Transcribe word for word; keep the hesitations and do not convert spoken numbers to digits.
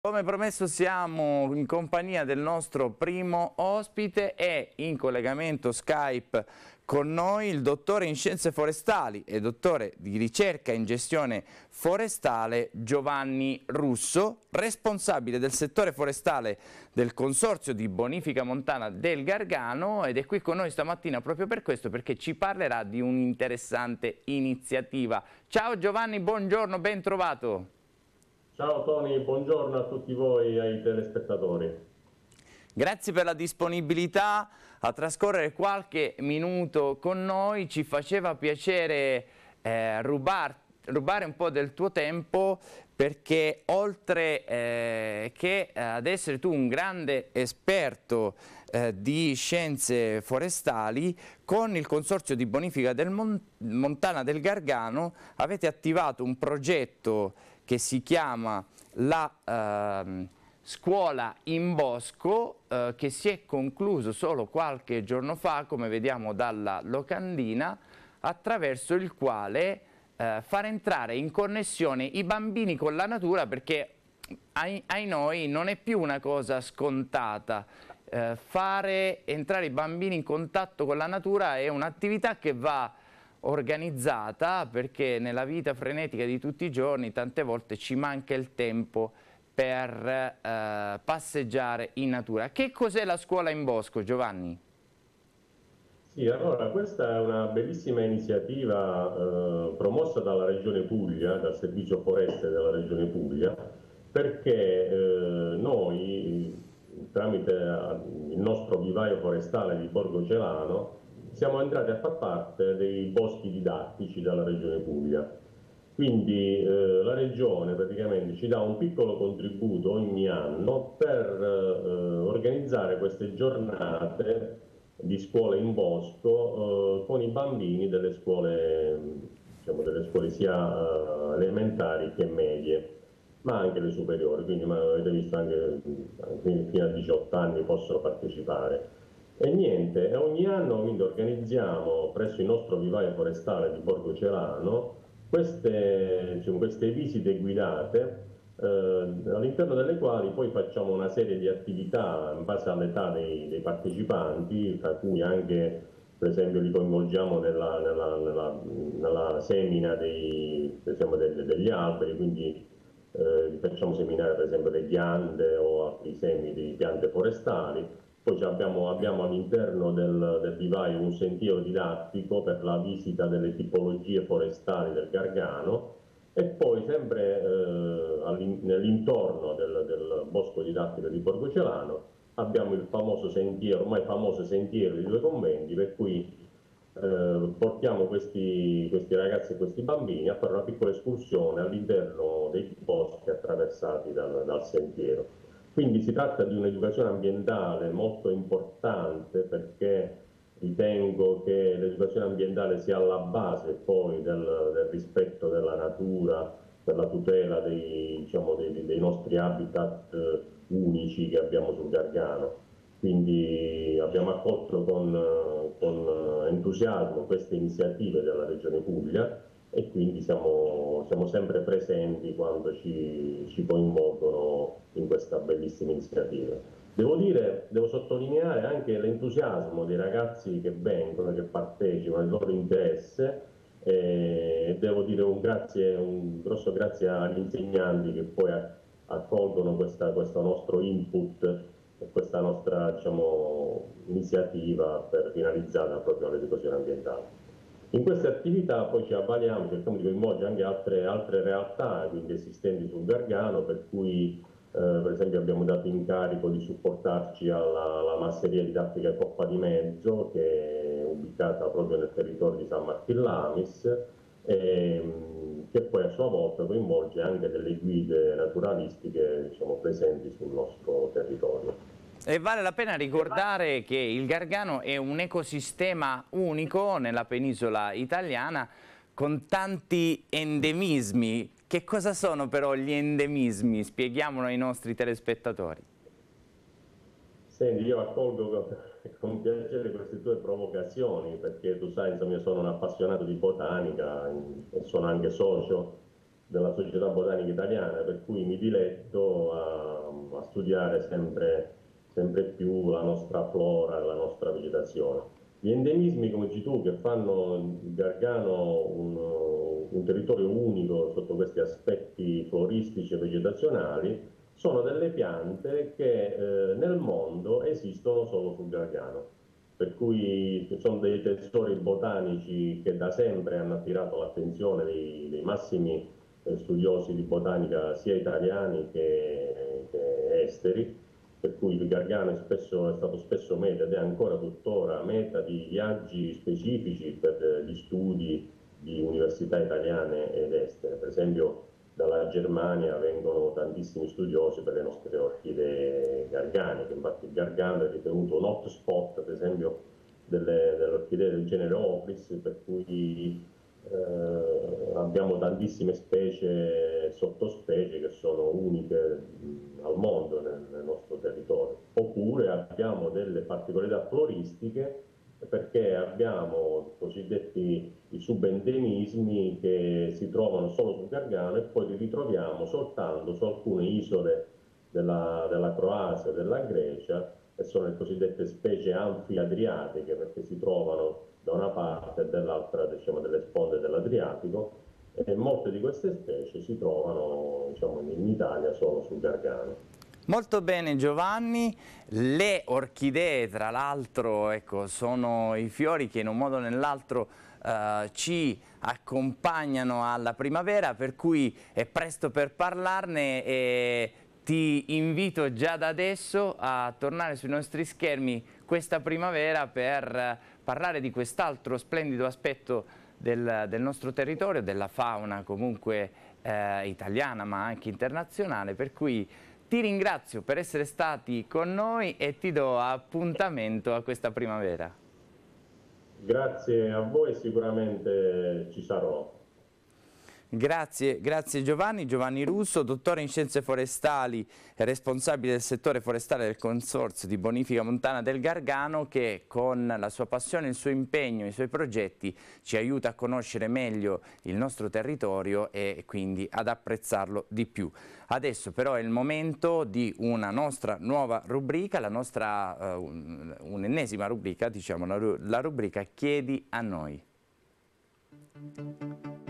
Come promesso siamo in compagnia del nostro primo ospite e in collegamento Skype con noi il dottore in scienze forestali e dottore di ricerca in gestione forestale Giovanni Russo, responsabile del settore forestale del Consorzio di Bonifica Montana del Gargano, ed è qui con noi stamattina proprio per questo, perché ci parlerà di un'interessante iniziativa. Ciao Giovanni, buongiorno, ben trovato. Ciao Tony, buongiorno a tutti voi e ai telespettatori. Grazie per la disponibilità a trascorrere qualche minuto con noi. Ci faceva piacere eh, rubar, rubare un po' del tuo tempo, perché oltre eh, che ad essere tu un grande esperto eh, di scienze forestali, con il Consorzio di Bonifica del Mon Montana del Gargano avete attivato un progetto che si chiama la eh, Scuola in Bosco, eh, che si è concluso solo qualche giorno fa, come vediamo dalla locandina, attraverso il quale eh, far entrare in connessione i bambini con la natura, perché ai, ai noi non è più una cosa scontata. Eh, fare entrare i bambini in contatto con la natura è un'attività che va organizzata, perché nella vita frenetica di tutti i giorni tante volte ci manca il tempo per eh, passeggiare in natura. Che cos'è la Scuola in Bosco, Giovanni? Sì, allora questa è una bellissima iniziativa eh, promossa dalla Regione Puglia, dal Servizio Foreste della Regione Puglia, perché eh, noi, tramite il nostro vivaio forestale di Borgo Celano, siamo entrati a far parte dei boschi didattici della Regione Puglia. Quindi eh, la Regione praticamente ci dà un piccolo contributo ogni anno per eh, organizzare queste giornate di scuola in bosco eh, con i bambini delle scuole, diciamo, delle scuole sia eh, elementari che medie, ma anche le superiori, quindi ma avete visto anche, anche fino a diciotto anni possono partecipare. E niente, ogni anno quindi organizziamo presso il nostro vivaio forestale di Borgo Celano queste, diciamo, queste visite guidate, eh, all'interno delle quali poi facciamo una serie di attività in base all'età dei, dei partecipanti, tra cui anche per esempio li coinvolgiamo nella, nella, nella, nella semina dei, diciamo, degli, degli alberi, quindi eh, facciamo seminare per esempio le ghiande o altri semi di piante forestali. Poi abbiamo, abbiamo all'interno del, del vivaio un sentiero didattico per la visita delle tipologie forestali del Gargano, e poi sempre eh, nell'intorno del, del bosco didattico di Borgo Celano abbiamo il famoso sentiero, ormai famoso sentiero di Due Conventi, per cui eh, portiamo questi, questi ragazzi e questi bambini a fare una piccola escursione all'interno dei boschi attraversati dal, dal sentiero. Quindi si tratta di un'educazione ambientale molto importante, perché ritengo che l'educazione ambientale sia alla base poi del, del rispetto della natura, per la tutela dei, diciamo, dei, dei nostri habitat eh, unici che abbiamo sul Gargano. Quindi abbiamo accolto con, con entusiasmo queste iniziative della Regione Puglia, e quindi siamo, siamo sempre presenti quando ci, ci coinvolgono in questa bellissima iniziativa. Devo dire, devo sottolineare anche l'entusiasmo dei ragazzi che vengono, che partecipano, il loro interesse, e devo dire un, grazie, un grosso grazie agli insegnanti che poi accolgono questa, questo nostro input e questa nostra, diciamo, iniziativa per, finalizzata proprio all'educazione ambientale. In queste attività poi ci avvaliamo, cerchiamo di coinvolgere anche altre, altre realtà, quindi esistenti sul Gargano, per cui eh, per esempio abbiamo dato incarico di supportarci alla, alla masseria didattica Coppa di Mezzo, che è ubicata proprio nel territorio di San Martin Lamis, e, che poi a sua volta coinvolge anche delle guide naturalistiche, diciamo, presenti sul nostro territorio. E vale la pena ricordare che il Gargano è un ecosistema unico nella penisola italiana, con tanti endemismi. Che cosa sono però gli endemismi? Spieghiamolo ai nostri telespettatori. Senti, io accolgo con piacere queste tue provocazioni, perché tu sai, insomma, io sono un appassionato di botanica e sono anche socio della Società Botanica Italiana, per cui mi diletto a, a studiare sempre, sempre più la nostra flora e la nostra vegetazione. Gli endemismi, come dici tu, che fanno il Gargano un, un territorio unico sotto questi aspetti floristici e vegetazionali, sono delle piante che eh, nel mondo esistono solo sul Gargano, per cui sono dei tesori botanici che da sempre hanno attirato l'attenzione dei, dei massimi eh, studiosi di botanica sia italiani che, che esteri, per cui il Gargano è, spesso, è stato spesso meta ed è ancora tuttora meta di viaggi specifici per gli studi di università italiane ed estere. Per esempio dalla Germania vengono tantissimi studiosi per le nostre orchidee garganiche, infatti il Gargano è ritenuto un hotspot, per esempio, delle, delle orchidee del genere Opris, per cui eh, abbiamo tantissime specie e sottospecie che sono uniche mh, al mondo nel, nel nostro territorio. Oppure abbiamo delle particolarità floristiche perché abbiamo cosiddetti i subendemismi che si trovano solo sul Gargano e poi li ritroviamo soltanto su alcune isole della, della Croazia e della Grecia, e sono le cosiddette specie anfi-adriatiche perché si trovano da una parte e dall'altra, diciamo, delle sponde dell'Adriatico, e molte di queste specie si trovano, diciamo, in Italia solo sul Gargano. Molto bene Giovanni, le orchidee tra l'altro, ecco, sono i fiori che in un modo o nell'altro eh, ci accompagnano alla primavera, per cui è presto per parlarne e ti invito già da adesso a tornare sui nostri schermi questa primavera per parlare di quest'altro splendido aspetto del, del nostro territorio, della fauna comunque eh, italiana ma anche internazionale, per cui ti ringrazio per essere stati con noi e ti do appuntamento a questa primavera. Grazie a voi, sicuramente ci sarò. Grazie, grazie Giovanni, Giovanni Russo, dottore in scienze forestali e responsabile del settore forestale del Consorzio di Bonifica Montana del Gargano, che con la sua passione, il suo impegno, i suoi progetti ci aiuta a conoscere meglio il nostro territorio e quindi ad apprezzarlo di più. Adesso però è il momento di una nostra nuova rubrica, la nostra uh, un'ennesima rubrica, diciamo la rubrica Chiedi a noi.